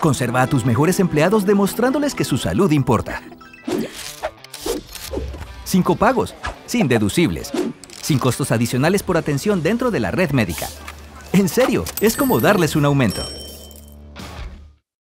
Conserva a tus mejores empleados demostrándoles que su salud importa. 5 pagos, sin deducibles, sin costos adicionales por atención dentro de la red médica. En serio, es como darles un aumento.